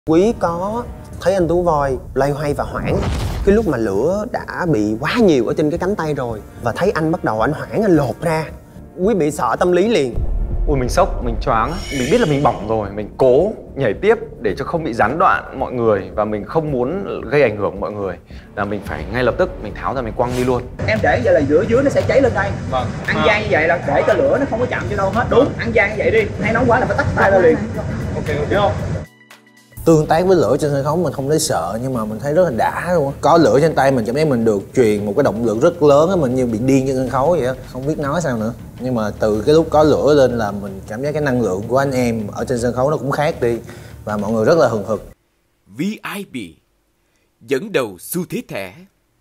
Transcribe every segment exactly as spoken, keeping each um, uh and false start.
Quý có thấy anh Tú Voi loay hoay và hoảng cái lúc mà lửa đã bị quá nhiều ở trên cái cánh tay rồi, và thấy anh bắt đầu anh hoảng, anh lột ra. Quý bị sợ tâm lý liền. Ui, mình sốc, mình choáng. Mình biết là mình bỏng rồi, mình cố nhảy tiếp để cho không bị gián đoạn mọi người, và mình không muốn gây ảnh hưởng mọi người, là mình phải ngay lập tức mình tháo ra, mình quăng đi luôn. Em để vậy là giữa dưới nó sẽ cháy lên đây. Vâng. Ăn à. gian như vậy là để cho lửa nó không có chạm cho đâu hết. Đúng, ăn gian như vậy đi. Hay nóng quá là phải tắt tay ra liền. Ok, hiểu không? Tương tác với lửa trên sân khấu mình không thấy sợ, nhưng mà mình thấy rất là đã luôn. Có lửa trên tay mình cảm thấy mình được truyền một cái động lực rất lớn á, mình như bị điên trên sân khấu vậy á, không biết nói sao nữa. Nhưng mà từ cái lúc có lửa lên là mình cảm giác cái năng lượng của anh em ở trên sân khấu nó cũng khác đi, và mọi người rất là hừng hực. vê i pê dẫn đầu xu thế thẻ.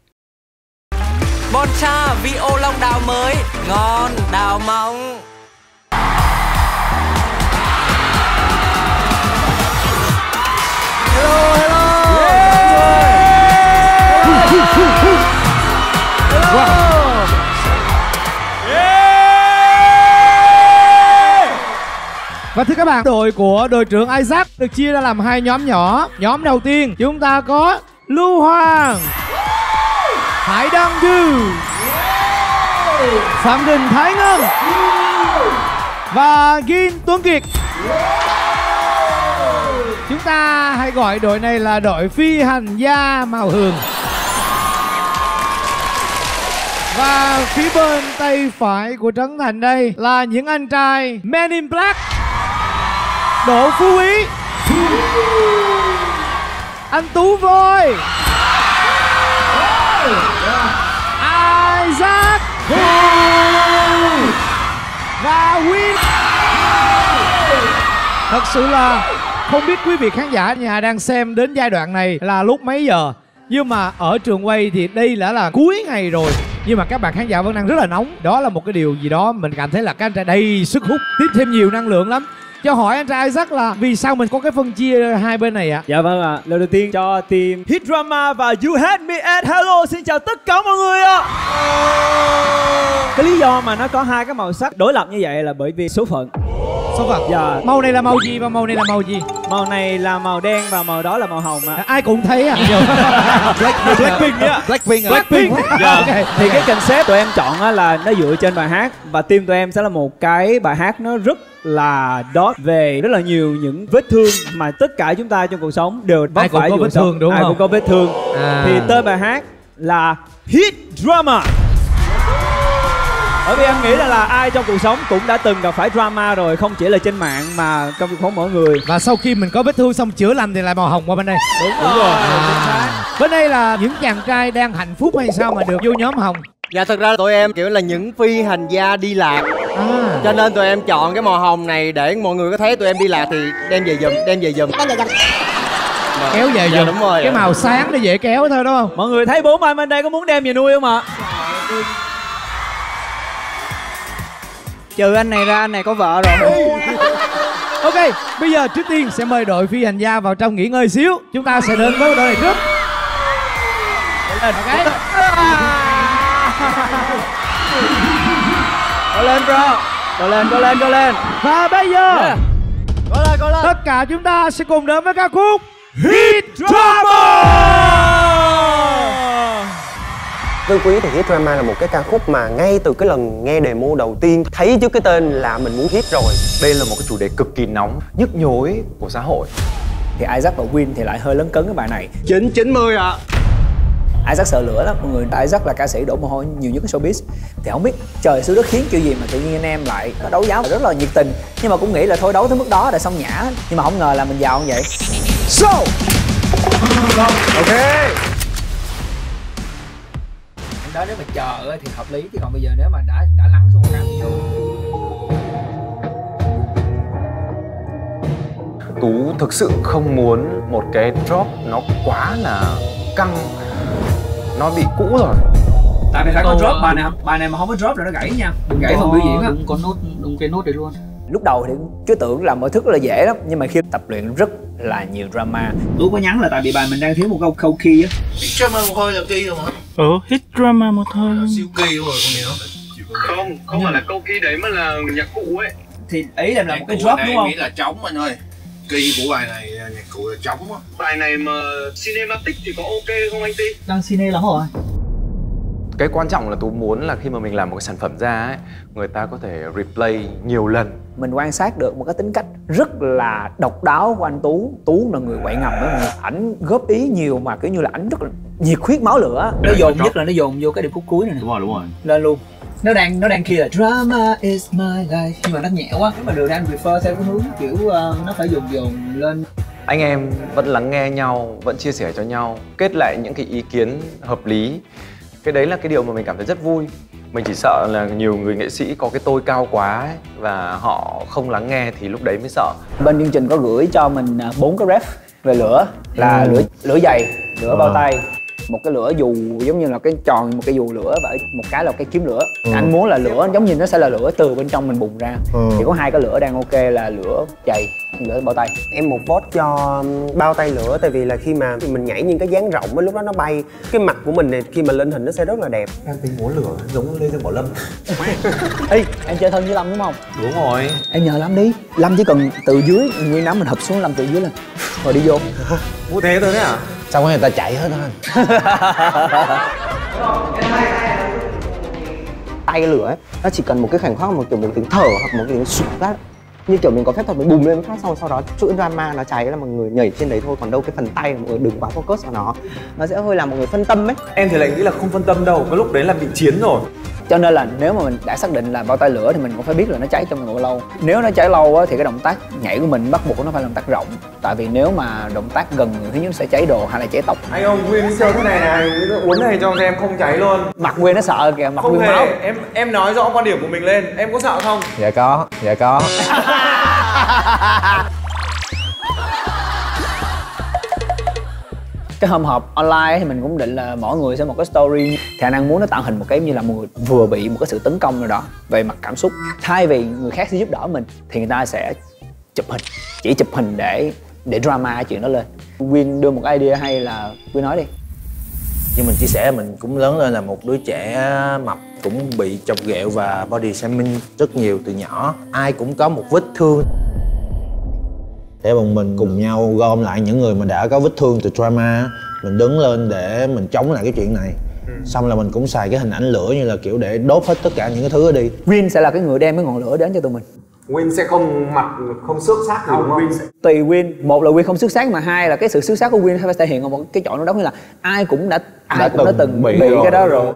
Bon Cha vị ô long đào mới ngon đào mong. Hello, hello. Yeah. Hello. Yeah. Và thưa các bạn, đội của đội trưởng Isaac được chia ra làm hai nhóm nhỏ. Nhóm đầu tiên chúng ta có Lưu Hoàng, Hải Đăng Dư, Phạm Đình Thái Ngân và Gin Tuấn Kiệt. Chúng ta hãy gọi đội này là đội phi hành gia màu hường. Và phía bên tay phải của Trấn Thành đây là những anh trai Men in Black. Đỗ Phú Ý, anh Tú Voi, Isaac và Win. Thật sự là không biết quý vị khán giả nhà đang xem đến giai đoạn này là lúc mấy giờ, nhưng mà ở trường quay thì đây đã là cuối ngày rồi, nhưng mà các bạn khán giả vẫn đang rất là nóng. Đó là một cái điều gì đó mình cảm thấy là các anh trai đầy sức hút, tiếp thêm nhiều năng lượng lắm. Cho hỏi anh trai Isaac là vì sao mình có cái phân chia hai bên này ạ? À? Dạ vâng ạ. À. Lời đầu tiên cho team Hit Drama và You Had Me at Hello xin chào tất cả mọi người ạ. À. Cái lý do mà nó có hai cái màu sắc đối lập như vậy là bởi vì số phận. Số phận. Dạ. Màu này là màu gì và màu này là màu gì? Màu này là màu đen và màu đó là màu hồng ạ. À. Ai cũng thấy à? Blackpink á. Blackpink. Blackpink. Dạ. Okay. Thì cái concept tụi em chọn á là nó dựa trên bài hát, và team tụi em sẽ là một cái bài hát nó rất là dot về rất là nhiều những vết thương mà tất cả chúng ta trong cuộc sống đều vấp phải vết thương sống. Đúng ai không? cũng có vết thương. À. Thì tên bài hát là Hit Drama. Bởi vì em nghĩ là, là ai trong cuộc sống cũng đã từng gặp phải drama rồi, không chỉ là trên mạng mà trong cuộc sống mỗi người. Và sau khi mình có vết thương xong chữa lành thì lại màu hồng qua bên đây. Đúng, đúng rồi. À. Bên đây là những chàng trai đang hạnh phúc hay sao mà được vô nhóm hồng? Dạ thật ra tụi em kiểu là những phi hành gia đi lạc, à. Cho nên tụi em chọn cái màu hồng này để mọi người có thấy tụi em đi lạc thì đem về giùm, đem về giùm. Đem về giùm. Kéo về dạ, giùm. Đúng rồi. Cái màu sáng nó dễ kéo thôi đúng không? Mọi người thấy bốn anh bên đây có muốn đem về nuôi không ạ? Trừ anh này ra, anh này có vợ rồi. Ok, bây giờ trước tiên sẽ mời đội phi hành gia vào trong nghỉ ngơi xíu. Chúng ta sẽ đến với đội này trước. Ok. Go lên bro. Go lên, go lên, go lên. Và bây giờ yeah. Go lên, go lên. Tất cả chúng ta sẽ cùng đến với ca khúc Hit Drama. Với Quý thì Hit Drama là một cái ca khúc mà ngay từ cái lần nghe demo đầu tiên thấy trước cái tên là mình muốn hit rồi. Đây là một cái chủ đề cực kỳ nóng, nhức nhối của xã hội. Thì Isaac và Win thì lại hơi lấn cấn cái bài này. Chín chín mươi ạ. Isaac sợ lửa lắm mọi người. Isaac là ca sĩ đổ mồ hôi nhiều nhất cái showbiz. Thì không biết trời xứ đất khiến kiểu gì mà tự nhiên anh em lại đấu giáo rất là nhiệt tình. Nhưng mà cũng nghĩ là thôi đấu tới mức đó là xong nhã. Nhưng mà không ngờ là mình giàu như vậy. So ok. Đó nếu mà chờ thì hợp lý, chứ còn bây giờ nếu mà đã đã lắng xuống một thì vô. Tú thực sự không muốn một cái drop nó quá là căng, nó bị cũ rồi. Tại vì phải có drop, bài này bài này mà không có drop là nó gãy nha. Đừng gãy phần biểu diễn á. Đúng có nốt, đúng cái nốt đấy luôn. Lúc đầu thì cứ tưởng là mọi thứ rất là dễ lắm, nhưng mà khi tập luyện rất là nhiều drama. Tú có nhắn là tại vì bài mình đang thiếu một câu câu key á. Hit drama một thôi là key rồi hả? Ừ, hit drama một thôi. Siêu key rồi còn gì nữa. Không, không phải là câu key đấy mà là nhạc cụ ấy. Thì ý là là một cái drop đúng không? Nghĩ là trống anh ơi. Key của bài này nhạc cụ là chóng á. Bài này mà cinematic thì có ok không anh Ti? Đang cine lắm rồi. Cái quan trọng là Tú muốn là khi mà mình làm một cái sản phẩm ra ấy, người ta có thể replay nhiều lần. Mình quan sát được một cái tính cách rất là độc đáo của anh Tú. Tú là người quậy ngầm á, ảnh góp ý nhiều mà kiểu như là ảnh rất là nhiệt huyết máu lửa. Nó dồn nhất là nó dồn vô cái điệp khúc cuối này nè. Đúng rồi, đúng rồi. Lên luôn. Nó đang nó đang kia là drama is my life, nhưng mà nó nhẹ quá. Nếu mà Đường đang prefer theo cái hướng kiểu uh, nó phải dồn dồn lên. Anh em vẫn lắng nghe nhau, vẫn chia sẻ cho nhau, kết lại những cái ý kiến hợp lý. Cái đấy là cái điều mà mình cảm thấy rất vui. Mình chỉ sợ là nhiều người nghệ sĩ có cái tôi cao quá ấy, và họ không lắng nghe thì lúc đấy mới sợ. Bên chương trình có gửi cho mình bốn cái ref về lửa, là ừ. lửa lửa dày, lửa à. bao tay, một cái lửa dù giống như là cái tròn, một cái dù lửa và một cái là cái kiếm lửa. ừ. Anh muốn là lửa giống như nó sẽ là lửa từ bên trong mình bùng ra. ừ. Chỉ có hai cái lửa đang ok là lửa dày, lửa bao tay. Em một vote cho bao tay lửa, tại vì là khi mà mình nhảy những cái dáng rộng á, lúc đó nó bay cái mặt của mình này khi mà lên hình nó sẽ rất là đẹp. Em tính múa lửa giống Lê Dương Bảo Lâm. Ê, em chơi thân với Lâm đúng không? Đúng rồi. Em nhờ Lâm đi. Lâm chỉ cần từ dưới nguyên nắm mình hụp xuống, Lâm từ dưới lên rồi đi vô. Mua thế thôi đấy à? Xong rồi người ta chạy hết thôi. Tay lửa ấy, nó chỉ cần một cái khoảnh khắc một kiểu một tiếng thở hoặc một cái tiếng sụp phát, như kiểu mình có phép thuật mình bùng lên phát, xong sau đó chuỗi drama nó cháy là mọi người nhảy trên đấy thôi, còn đâu cái phần tay là mọi người đừng quá focus vào nó, nó sẽ hơi làm mọi người phân tâm ấy. Em thì lại nghĩ là không phân tâm đâu, cái lúc đấy là bị chiến rồi. Cho nên là nếu mà mình đã xác định là bao tay lửa thì mình cũng phải biết là nó cháy trong vòng bao lâu. Nếu nó cháy lâu á, thì cái động tác nhảy của mình bắt buộc nó phải là động tác rộng. Tại vì nếu mà động tác gần người, thứ nhất sẽ cháy đồ hay là cháy tóc. Anh ông Nguyên sơ thế này này, uống này cho em không cháy luôn. Mặt Nguyên nó sợ kìa, mặt không Nguyên hề. máu. Em em nói rõ quan điểm của mình lên, em có sợ không? Dạ có, dạ có. Cái hôm họp online thì mình cũng định là mỗi người sẽ một cái story, thì anh đang muốn nó tạo hình một cái như là một người vừa bị một cái sự tấn công nào đó về mặt cảm xúc. Thay vì người khác sẽ giúp đỡ mình thì người ta sẽ chụp hình, chỉ chụp hình để để drama cái chuyện đó lên. Quyên đưa một cái idea hay là Quyên nói đi. Như mình chia sẻ, mình cũng lớn lên là một đứa trẻ mập, cũng bị chọc ghẹo và body shaming rất nhiều từ nhỏ. Ai cũng có một vết thương. Để bọn mình cùng nhau gom lại những người mà đã có vết thương từ drama, mình đứng lên để mình chống lại cái chuyện này. ừ. Xong là mình cũng xài cái hình ảnh lửa như là kiểu để đốt hết tất cả những cái thứ đó đi. Quyên sẽ là cái người đem cái ngọn lửa đến cho tụi mình. Quyên sẽ không mặt không xước xác gì đúng không? Quyên sẽ... Tùy Quyên, một là Quyên không xước xác, mà hai là cái sự xước xác của Quyên phải thể hiện ở một cái chỗ nào đó, như là ai cũng đã ai đã cũng từng đã từng bị, bị cái đó rồi.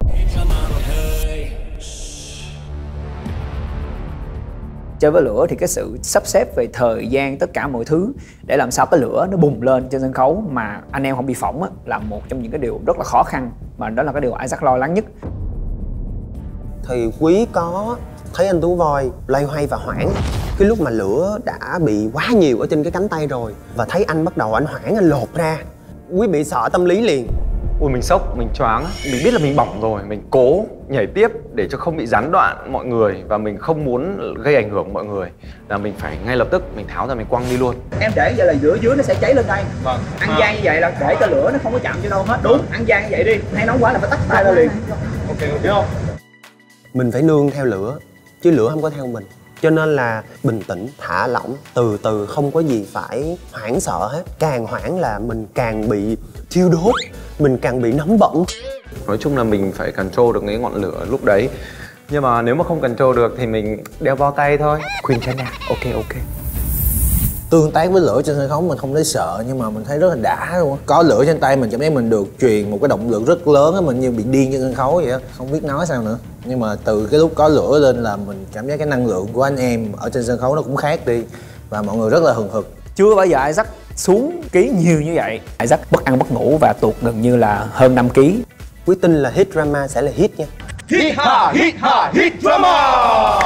Chơi với lửa thì cái sự sắp xếp về thời gian, tất cả mọi thứ để làm sao cái lửa nó bùng lên trên sân khấu mà anh em không bị phỏng á, là một trong những cái điều rất là khó khăn, mà đó là cái điều Isaac lo lắng nhất. Thì Quý có thấy anh Tú Voi loay hoay và hoảng cái lúc mà lửa đã bị quá nhiều ở trên cái cánh tay rồi, và thấy anh bắt đầu anh hoảng, anh lột ra. Quý bị sợ tâm lý liền. Ui, mình sốc, mình choáng. Mình biết là mình bỏng rồi, mình cố nhảy tiếp để cho không bị gián đoạn mọi người, và mình không muốn gây ảnh hưởng mọi người, là mình phải ngay lập tức mình tháo ra mình quăng đi luôn. Em để vậy là giữa dưới nó sẽ cháy lên đây. Vâng. Ăn à. gian như vậy là để cho lửa nó không có chạm cho đâu hết. Đúng, ăn gian như vậy đi. Hay nóng quá là phải tắt tay ra liền. Ok, hiểu không? Mình phải nương theo lửa, chứ lửa không có theo mình. Cho nên là bình tĩnh, thả lỏng, từ từ, không có gì phải hoảng sợ hết. Càng hoảng là mình càng bị thiêu đốt, mình càng bị nóng bỏng. Nói chung là mình phải control được cái ngọn lửa lúc đấy. Nhưng mà nếu mà không control được thì mình đeo bao tay thôi. Khuyên chân nha, ok ok. Tương tác với lửa trên sân khấu mình không thấy sợ, nhưng mà mình thấy rất là đã luôn á. Có lửa trên tay mình cảm thấy mình được truyền một cái động lực rất lớn á, mình như bị điên trên sân khấu vậy á, không biết nói sao nữa. Nhưng mà từ cái lúc có lửa lên là mình cảm giác cái năng lượng của anh em ở trên sân khấu nó cũng khác đi, và mọi người rất là hừng hực. Chưa bao giờ Isaac xuống ký nhiều như vậy. Isaac bất ăn bất ngủ và tuột gần như là hơn năm ký. Quý tin là hit drama sẽ là hit nha. Hit ha, hit ha, hit drama.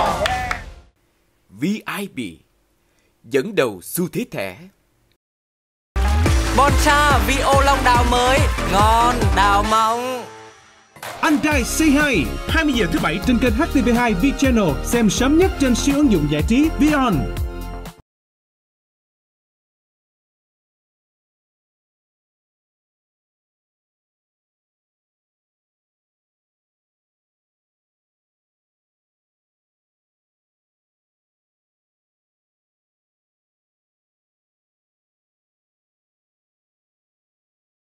vê i pê dẫn đầu xu thế thẻ. Bon cha vị ô long đào mới, ngon đào mong. Anh trai Say Hi, hai mươi giờ thứ bảy trên kênh hát tê vê hai V Channel, xem sớm nhất trên siêu ứng dụng giải trí Vion.